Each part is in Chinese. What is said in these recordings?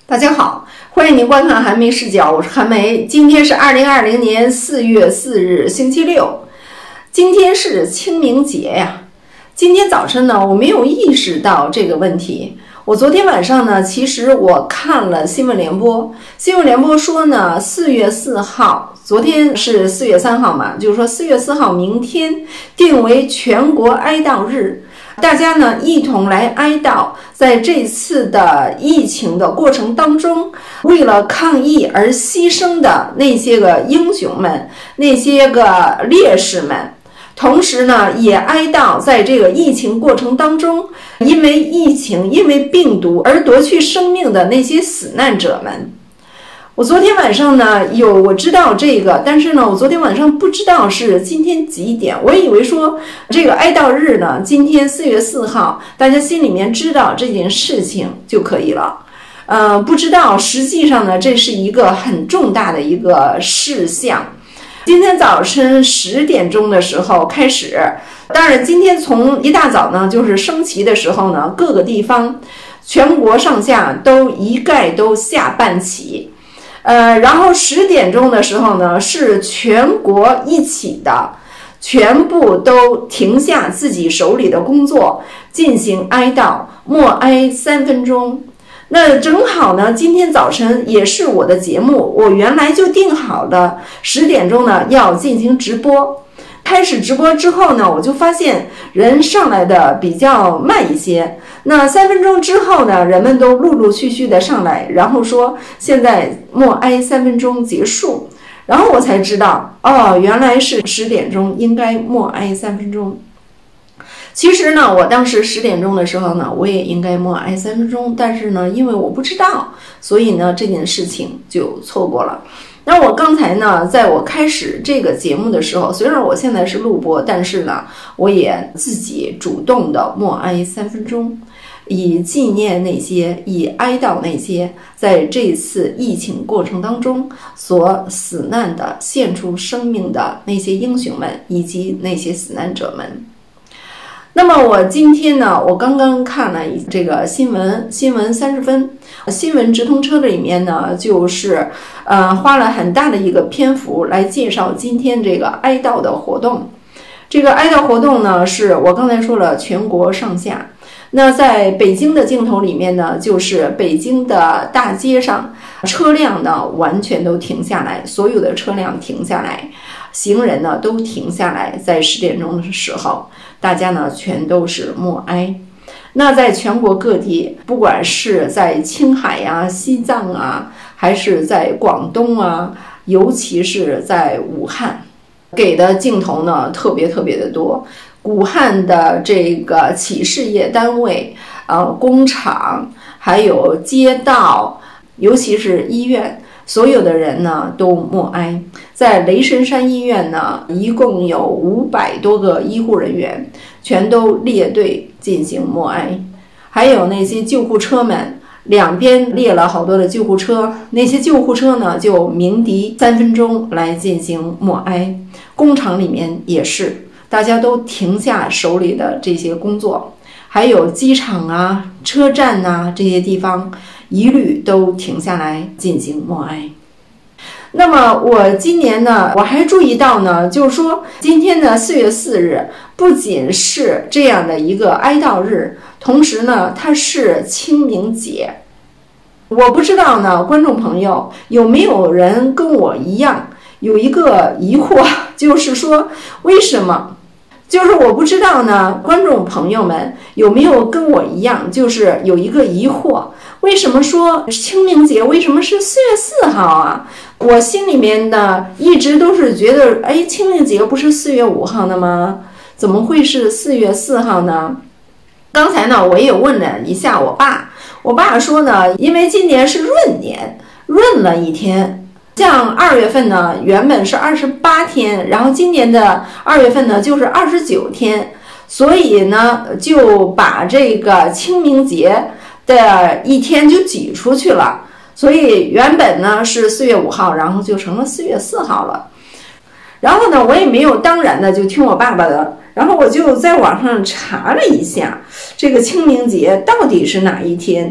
大家好，欢迎您观看韩梅视角，我是韩梅。今天是2020年4月4日，星期六。今天是清明节呀。今天早晨呢，我没有意识到这个问题。我昨天晚上呢，其实我看了新闻联播，新闻联播说呢，4月4号，昨天是4月3号嘛，就是说4月4号明天定为全国哀悼日。大家呢一同来哀悼，在这次的疫情的过程当中，为了抗疫而牺牲的那些个英雄们，那些个烈士们。同时呢，也哀悼在这个疫情过程当中，因为疫情、因为病毒而夺去生命的那些死难者们。我昨天晚上呢我知道这个，但是呢我昨天晚上不知道是今天几点，我以为说这个哀悼日呢今天4月4号，大家心里面知道这件事情就可以了。不知道实际上呢这是一个很重大的一个事项。今天早晨10点钟的时候开始，当然今天从一大早呢就是升旗的时候呢，各个地方全国上下都一概都下半旗。然后10点钟的时候呢，是全国一起的，全部都停下自己手里的工作，进行哀悼，默哀3分钟。那正好呢，今天早晨也是我的节目，我原来就定好了10点钟呢要进行直播。开始直播之后呢，我就发现人上来的比较慢一些。那3分钟之后呢，人们都陆陆续续的上来，然后说现在默哀3分钟结束。然后我才知道，原来是10点钟应该默哀3分钟。其实呢，我当时10点钟的时候呢，我也应该默哀3分钟，但是呢，因为我不知道，所以呢，这件事情就错过了。那我刚才呢，在我开始这个节目的时候，虽然我现在是录播，但是呢，我也自己主动的默哀3分钟，以纪念那些，以哀悼那些在这次疫情过程当中所死难的、献出生命的那些英雄们，以及那些死难者们。那么我今天呢，我刚刚看了这个新闻30分，新闻直通车里面呢，就是花了很大的一个篇幅来介绍今天这个哀悼的活动。这个哀悼活动呢，是我刚才说了全国上下。那在北京的镜头里面呢，就是北京的大街上，车辆呢完全都停下来，所有的车辆停下来，行人呢都停下来，在10点钟的时候，大家呢全都是默哀。那在全国各地，不管是在青海啊、西藏啊，还是在广东啊，尤其是在武汉，给的镜头呢特别的多。武汉的这个企事业单位、工厂，还有街道，尤其是医院，所有的人呢都默哀。在雷神山医院呢，一共有500多个医护人员，全都列队进行默哀。还有那些救护车们，两边列了好多的救护车，那些救护车呢就鸣笛3分钟来进行默哀。工厂里面也是，大家都停下手里的这些工作，还有机场啊、车站啊这些地方，一律都停下来进行默哀。那么我今年呢，我还注意到呢，就是说今天的4月4日不仅是这样的一个哀悼日，同时呢，它是清明节。我不知道呢，观众朋友有没有人跟我一样有一个疑惑，就是说为什么？就是我不知道呢，观众朋友们有没有跟我一样，就是有一个疑惑，为什么说清明节为什么是4月4号啊？我心里面呢一直都是觉得，清明节不是4月5号的吗？怎么会是4月4号呢？刚才呢我也问了一下我爸说呢，因为今年是闰年，闰了一天。像2月份呢，原本是28天，然后今年的2月份呢就是29天，所以呢就把这个清明节的一天就挤出去了，所以原本呢是4月5号，然后就成了4月4号了。然后呢，我也没有当然的就听我爸爸的，然后我就在网上查了一下这个清明节到底是哪一天。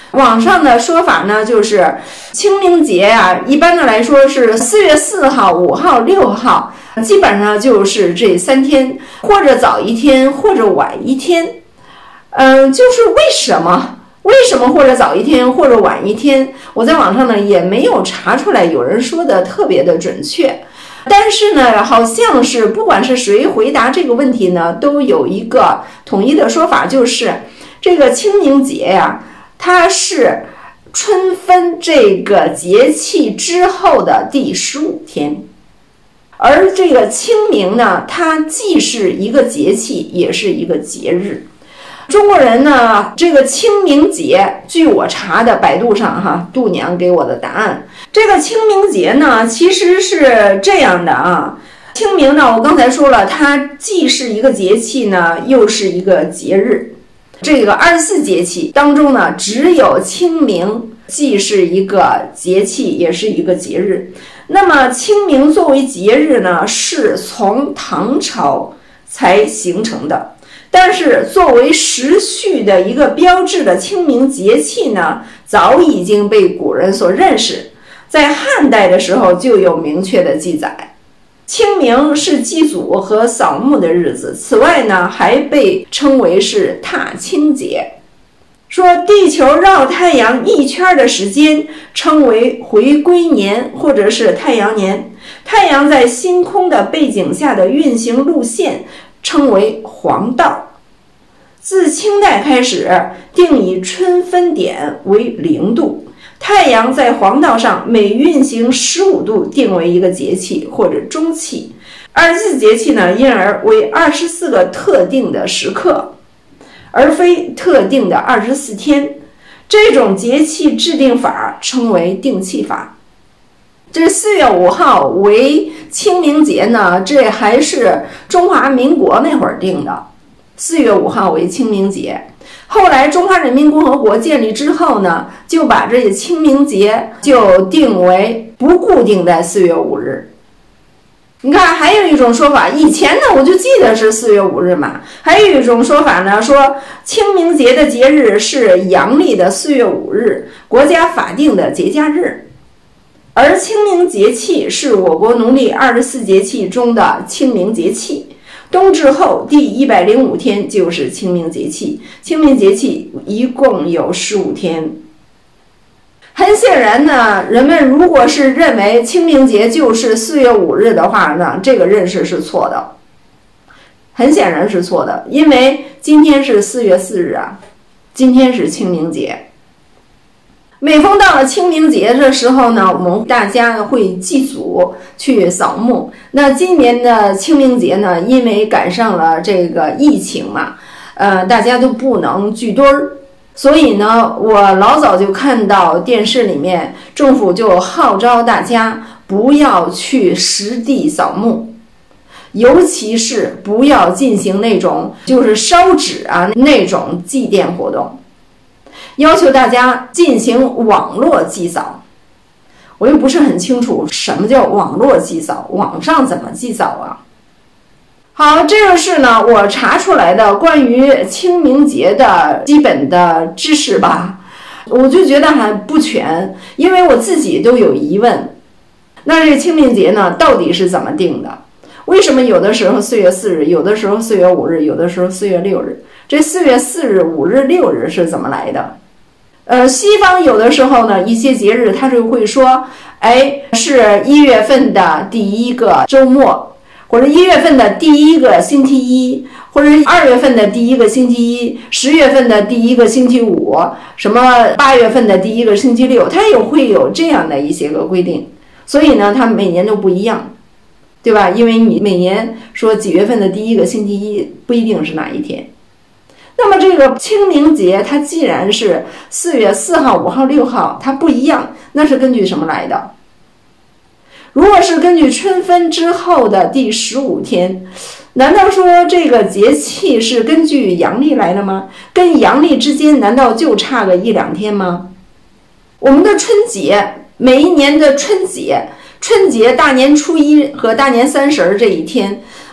网上的说法呢，就是清明节呀，一般的来说是4月4号、5号、6号，基本上就是这3天，或者早一天，或者晚一天。就是为什么或者早一天或者晚一天，我在网上呢也没有查出来有人说的特别的准确。但是呢，好像是不管是谁回答这个问题呢，都有一个统一的说法，就是这个清明节呀，它是春分这个节气之后的第15天。而这个清明呢，它既是一个节气，也是一个节日。中国人呢，这个清明节，据我查的百度上度娘给我的答案，这个清明节呢，其实是这样的啊。清明呢，我刚才说了，它既是一个节气呢，又是一个节日。这个24节气当中呢，只有清明既是一个节气，也是一个节日。那么清明作为节日呢，是从唐朝才形成的。但是作为时序的一个标志的清明节气呢，早已经被古人所认识，在汉代的时候就有明确的记载。清明是祭祖和扫墓的日子，此外呢，还被称为是踏青节。说地球绕太阳1圈的时间称为回归年或者是太阳年，太阳在星空的背景下的运行路线称为黄道。自清代开始，定以春分点为0度，太阳在黄道上每运行15度定为一个节气或者中气。24节气呢，因而为24个特定的时刻，而非特定的24天。这种节气制定法称为定气法。这4月5号为清明节呢，这还是中华民国那会儿定的。4月5号为清明节，后来中华人民共和国建立之后呢，就把这个清明节就定为不固定在4月5日。你看，还有一种说法，以前呢我就记得是4月5日嘛。还有一种说法呢，说清明节的节日是阳历的4月5日，国家法定的节假日。而清明节气是我国农历24节气中的清明节气。冬至后第105天就是清明节气，清明节气一共有15天。很显然呢，人们如果是认为清明节就是4月5日的话呢，这个认识是错的，很显然是错的，因为今天是4月4日啊，今天是清明节。每逢到了清明节的时候呢，我们大家会祭祖去扫墓。那今年的清明节呢，因为赶上了这个疫情嘛，大家都不能聚堆儿，所以呢，我老早就看到电视里面政府就号召大家不要去实地扫墓，尤其是不要进行那种就是烧纸啊那种祭奠活动。要求大家进行网络祭扫，我又不是很清楚什么叫网络祭扫，网上怎么祭扫啊？好，这个是呢我查出来的关于清明节的基本的知识吧，我就觉得还不全，因为我自己都有疑问。那这清明节呢，到底是怎么定的？为什么有的时候4月4日，有的时候4月5日，有的时候4月6日？这4月4日、5日、6日是怎么来的？西方有的时候呢，一些节日他就会说，是1月份的第1个周末，或者1月份的第1个星期一，或者2月份的第1个星期一，10月份的第1个星期五，什么8月份的第1个星期六，它也会有这样的一些个规定。所以呢，它每年都不一样，对吧？因为你每年说几月份的第1个星期一，不一定是哪一天。那么这个清明节它既然是4月4号、5号、6号，它不一样，那是根据什么来的？如果是根据春分之后的第15天，难道说这个节气是根据阳历来的吗？跟阳历之间难道就差个1-2天吗？我们的春节，每一年的春节大年初一和大年30这一天，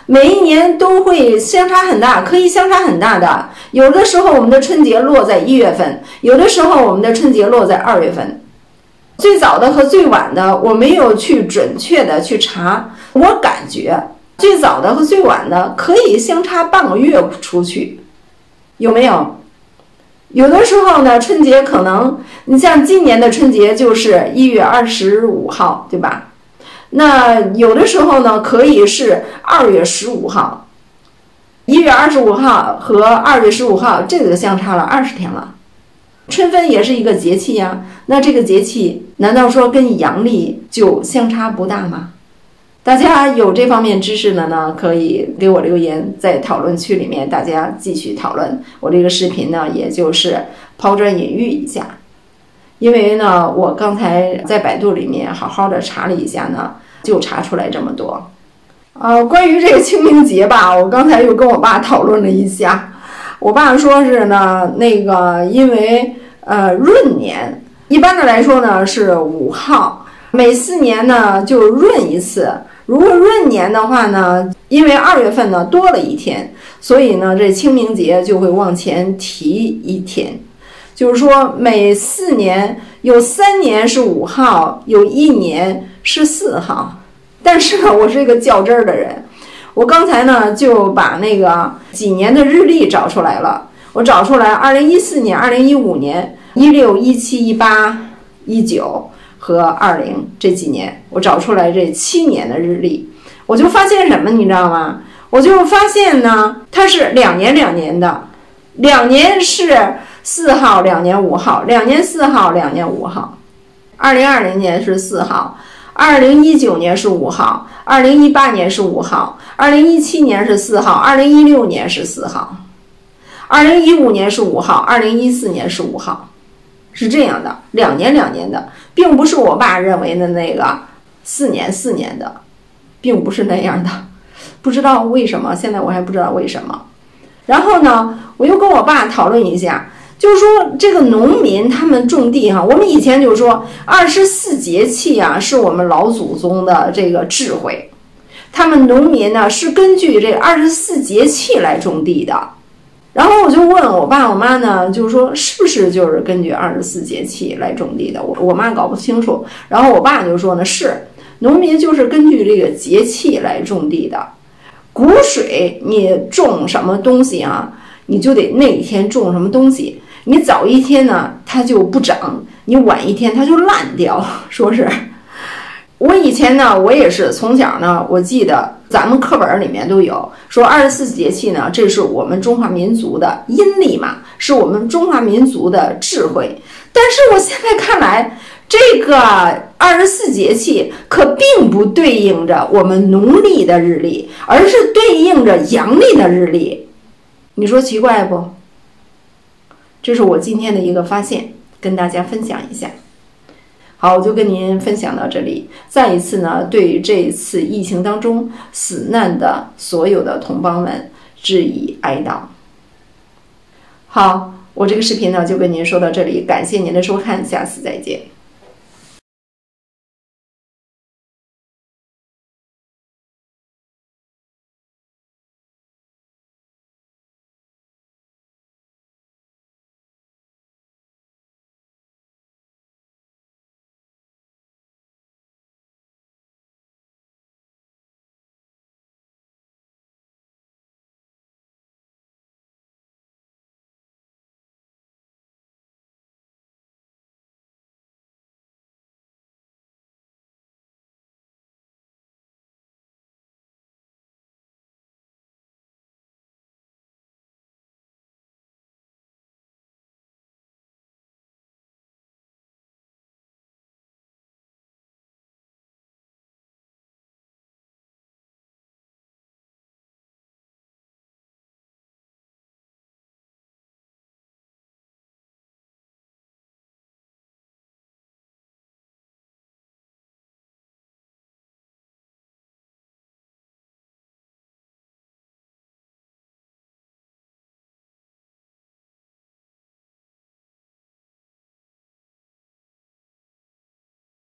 每一年都会相差很大，可以相差很大的。有的时候我们的春节落在1月份，有的时候我们的春节落在2月份。最早的和最晚的我没有去准确的去查，我感觉最早的和最晚的可以相差半个月出去，有没有？有的时候呢，春节可能你像今年的春节就是1月25号，对吧？那有的时候呢，可以是2月15号，1月25号和2月15号，这个相差了20天了。春分也是一个节气呀，那这个节气难道说跟阳历就相差不大吗？大家有这方面知识的呢，可以给我留言，在讨论区里面大家继续讨论。我这个视频呢，也就是抛砖引玉一下，因为呢，我刚才在百度里面好好的查了一下呢，就查出来这么多。关于这个清明节吧，我刚才又跟我爸讨论了一下。我爸说是呢，那个因为闰年，一般的来说呢是5号，每4年呢就闰一次。如果闰年的话呢，因为2月份呢多了一天，所以呢这清明节就会往前提1天。就是说每4年有3年是5号，有1年是4号。但是呢，我是一个较真儿的人。我刚才呢就把那个几年的日历找出来了，我找出来2014年、2015年、16、17、18、19和20这几年，我找出来这7年的日历，我就发现什么，你知道吗？我就发现呢，它是2年2年的，2年是4号，2年5号，2年4号，2年5号。2020年是4号，2019年是5号，2018年是5号，2017年是4号，2016年是4号，2015年是5号，2014年是5号，是这样的，2年2年的，并不是我爸认为的那个4年4年的，并不是那样的，不知道为什么，现在我还不知道为什么。然后呢，我又跟我爸讨论一下，就是说这个农民他们种地哈，我们以前就说24节气啊，是我们老祖宗的这个智慧，他们农民呢是根据这24节气来种地的。然后我就问我爸我妈呢，就是说是不是就是根据24节气来种地的？我妈搞不清楚，然后我爸就说呢，是农民就是根据这个节气来种地的。谷水你种什么东西啊，你就得那一天种什么东西，你早一天呢它就不长，你晚一天它就烂掉，说是。我以前呢，我也是从小呢，我记得咱们课本里面都有说24节气呢，这是我们中华民族的阴历嘛，是我们中华民族的智慧。但是我现在看来，这个24节气可并不对应着我们农历的日历，而是对应着阳历的日历。你说奇怪不？这是我今天的一个发现，跟大家分享一下。好，我就跟您分享到这里。再一次呢，对于这一次疫情当中死难的所有的同胞们致以哀悼。好，我这个视频呢就跟您说到这里，感谢您的收看，下次再见。